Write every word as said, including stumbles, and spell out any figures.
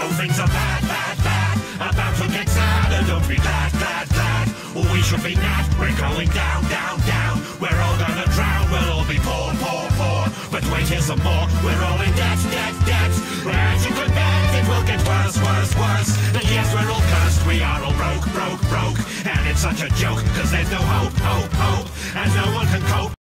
Oh, things are bad, bad, bad, about to get sad, and don't be glad, glad, glad. We should be mad, we're going down, down, down. We're all gonna drown, we'll all be poor, poor, poor. But wait, here's some more, we're all in debt, debt, debt. As you could bet, it will get worse, worse, worse. And yes, we're all cursed, we are all broke, broke, broke. And it's such a joke, cause there's no hope, hope, hope. And no one can cope.